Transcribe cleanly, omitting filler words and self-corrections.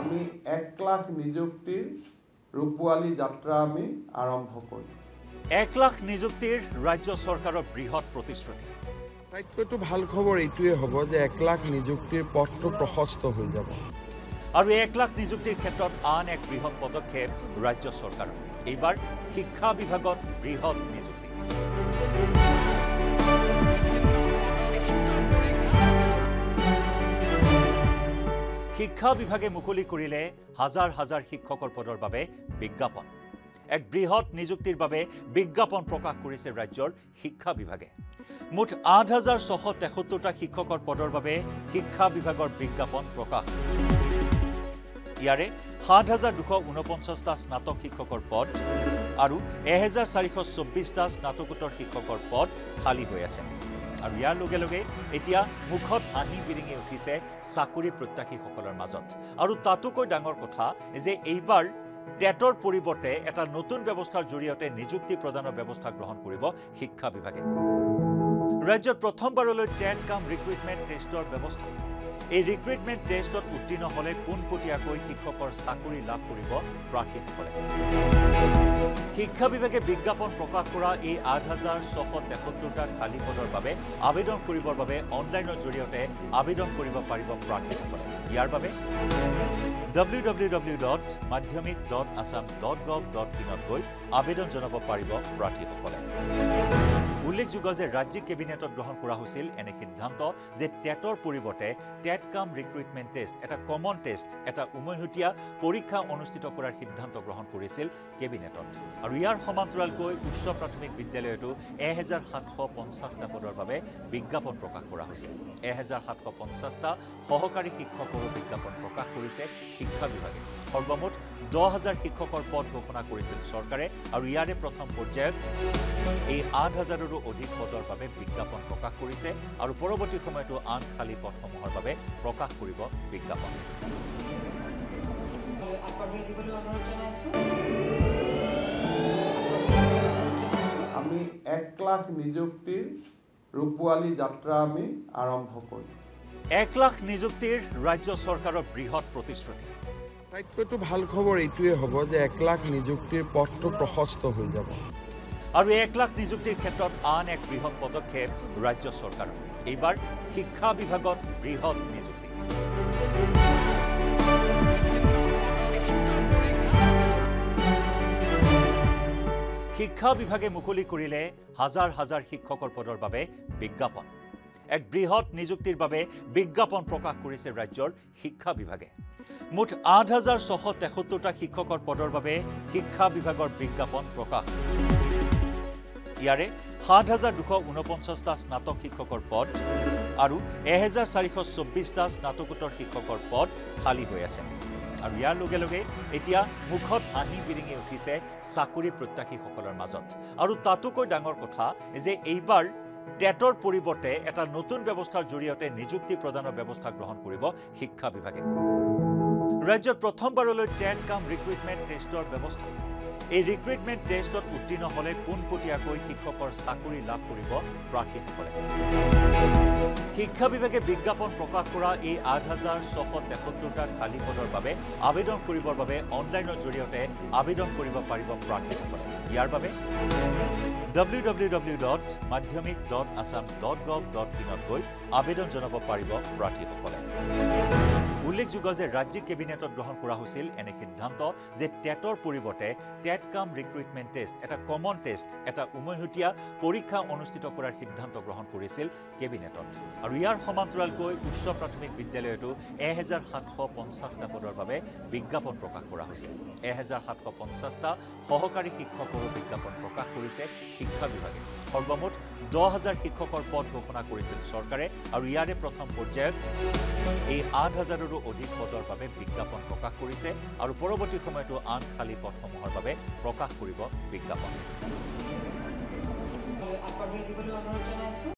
আমি 1 লাখ নিযুক্তিৰ ৰূপৱালী যাত্ৰা আমি আৰম্ভ কৰিম 1 লাখ নিযুক্তিৰ ৰাজ্য চৰকাৰৰ বৃহৎ প্ৰতিশ্ৰুতি আটাইতকৈ ভাল খবৰ এইটোৱে হ'ব যে 1 লাখ নিযুক্তিৰ পথটো প্ৰশস্ত হৈ যাব আৰু 1 লাখ নিযুক্তিৰ ক্ষেত্ৰত আন এক বৃহৎ পদক্ষেপ ৰাজ্য চৰকাৰৰ এইবাৰ শিক্ষা বিভাগত বৃহৎ নিযুক্তি শিক্ষা বিভাগে মুকলি কৰিলে হাজাৰ হাজাৰ শিক্ষকৰ পদৰ বাবে বিজ্ঞাপন এক বৃহৎ নিযুক্তিৰ বাবে বিজ্ঞাপন প্ৰকাশ কৰিছে ৰাজ্যৰ শিক্ষা বিভাগে মুঠ 8673টা শিক্ষকৰ পদৰ বাবে শিক্ষা বিভাগৰ বিজ্ঞাপন প্ৰকাশ ইয়াৰে 7249টা স্নাতক শিক্ষকৰ পদ আৰু 1424টা স্নাতকোত্তৰ শিক্ষকৰ পদ খালী হৈ আছে আৰু ইয়াৰ লগে লগে এতিয়া মুখত হাঁহি বিৰিঙি উঠিছে চাকৰি প্ৰত্যাশীসকলৰ মাজত আৰু তাতোকৈ ডাঙৰ কথা যে এইবাৰ টেটৰ পৰিৱৰ্তে এটা নতুন ব্যৱস্থাৰ জৰিয়তে নিযুক্তি প্ৰদানৰ ব্যৱস্থা গ্ৰহণ কৰিব শিক্ষা বিভাগে ৰাজ্যত প্ৰথমবাৰলৈ টেট কাম ৰিক্ৰুটমেণ্ট টেষ্টৰ ব্যৱস্থা এই ৰিক্ৰুটমেণ্ট টেষ্টত উত্তীৰ্ণ হলে পোনপটীয়াকৈ শিক্ষকৰ চাকৰি লাভ কৰিব প্ৰাৰ্থীসকলে শিক্ষা বিভাগে বিজ্ঞাপন প্ৰকাশ কৰা এই 8673টা খালী পদৰ বাবে আবেদন কৰিবৰ বাবে অনলাইনৰ জৰিয়তে আবেদন কৰিব পাৰিব প্ৰাৰ্থীসকলে ইয়াৰ বাবে www.madhyamik.assam.gov.in গৈ আবেদন জনাব পাৰিব প্ৰাৰ্থীসকলে উল্লেখযোগ্য যে ৰাজ্যিক কেবিনেটত গ্ৰহণ কৰা হৈছিল এনে সিদ্ধান্ত যে টেটৰ পৰিৱৰ্তে টেট কাম ৰিক্ৰুটমেণ্ট টেষ্ট এটা কমন টেষ্ট এটা উমৈহতীয়া পৰীক্ষা অনুষ্ঠিত কৰাৰ সিদ্ধান্ত গ্ৰহণ কৰিছিল কেবিনেটত আৰু ইয়াৰ সমান্তৰালকৈ উচ্চ প্ৰাথমিক বিদ্যালয়তো 1750টা পদৰ বাবে বিজ্ঞাপন প্ৰকাশ কৰা হৈছে 1750টা সহকাৰী শিক্ষকৰো বিজ্ঞাপন প্ৰকাশ কৰিছে শিক্ষা বিভাগে সৰ্বমুঠ 10000 শিক্ষকৰ পদ ঘোষণা কৰিছিল চৰকাৰে আৰু ইয়াৰে প্ৰথম পৰ্যায়ত এই 8000ৰো অধিক পদৰ বাবে বিজ্ঞাপন প্ৰকাশ কৰিছে আৰু পৰৱৰ্তী সময়তো আন খালী পদসমূহৰ বাবে প্ৰকাশ কৰিব বিজ্ঞাপন আমি 1 লাখ নিযুক্তিৰ ৰূপৱালী যাত্ৰা আমি আৰম্ভ কৰিম 1 লাখ নিযুক্তিৰ ৰাজ্য চৰকাৰৰ বৃহৎ প্ৰতিশ্ৰুতি আটাইতকৈ ভাল খবৰ এইটোৱে হ'ব যে 1 লাখ নিযুক্তিৰ পথটো প্ৰশস্ত হৈ যাব আৰু 1 লাখ নিযুক্তিৰ ক্ষেত্ৰত আন এক বৃহৎ পদক্ষেপ ৰাজ্য চৰকাৰৰ এইবাৰ শিক্ষা বিভাগত বৃহৎ নিযুক্তি শিক্ষা বিভাগে মুকলি কৰিলে হাজাৰ হাজাৰ শিক্ষকৰ পদৰ বাবে বিজ্ঞাপন এক বৃহৎ নিযুক্তিৰ বাবে বিজ্ঞাপন প্ৰকাশ কৰিছে ৰাজ্যৰ শিক্ষা বিভাগে মুঠ 8673টা শিক্ষকৰ পদৰ বাবে শিক্ষা বিভাগৰ বিজ্ঞাপন প্ৰকাশ ইয়াৰে 7249টা স্নাতক শিক্ষকৰ পদ আৰু 1424টা স্নাতকোত্তৰ শিক্ষকৰ পদ খালী হৈ আছে আৰু ইয়াৰ লগে লগে এতিয়া মুখত হাঁহি বিৰিঙি উঠিছে চাকৰি প্ৰত্যাশীসকলৰ মাজত আৰু তাতোকৈ ডাঙৰ কথা যে এইবাৰ টেটৰ পৰিৱৰ্তে এটা নতুন ব্যৱস্থাৰ জৰিয়তে নিযুক্তি প্ৰদানৰ ব্যৱস্থা গ্ৰহণ কৰিব শিক্ষা বিভাগে ৰাজ্যত প্ৰথমবাৰলৈ টেট কাম ৰিক্ৰুটমেণ্ট টেষ্টৰ ব্যৱস্থা এই ৰিক্ৰুটমেণ্ট টেষ্টত উত্তীৰ্ণ হলে পোনপটীয়াকৈ শিক্ষকৰ চাকৰি লাভ কৰিব প্ৰাৰ্থীসকলে শিক্ষা বিভাগে বিজ্ঞাপন প্ৰকাশ কৰা এই 8673টা খালী পদৰ বাবে আবেদন কৰিবৰ বাবে অনলাইনৰ জৰিয়তে আবেদন কৰিব পাৰিব প্ৰাৰ্থীসকলে ইয়াৰ বাবে www.madhyamik.assam.gov.in গৈ আবেদন জনাব পাৰিব প্ৰাৰ্থীসকলে উল্লেখযোগ্য যে ৰাজ্যিক কেবিনেটত গ্ৰহণ কৰা হৈছিল এনে সিদ্ধান্ত যে টেটৰ পৰিৱৰ্তে টেট কাম ৰিক্ৰুটমেণ্ট টেষ্ট এটা কমন টেষ্ট এটা উমৈহতীয়া পৰীক্ষা অনুষ্ঠিত কৰাৰ সিদ্ধান্ত গ্ৰহণ কৰিছিল কেবিনেটত আৰু ইয়াৰ সমান্তৰালকৈ উচ্চ প্ৰাথমিক বিদ্যালয়তো 1750টা পদৰ বাবে বিজ্ঞাপন প্ৰকাশ কৰা হৈছে 1750টা সহকাৰী শিক্ষকৰো বিজ্ঞাপন প্ৰকাশ কৰিছে শিক্ষা বিভাগে সৰ্বমুঠ 10000 শিক্ষকৰ পদ ঘোষণা কৰিছিল চৰকাৰে আৰু ইয়াৰে প্ৰথম পৰ্যায়ত এই 8000ৰো অধিক পদৰ বাবে বিজ্ঞাপন প্ৰকাশ কৰিছে আৰু পৰৱৰ্তী সময়তো আন খালী পদসমূহৰ বাবে প্ৰকাশ কৰিব বিজ্ঞাপন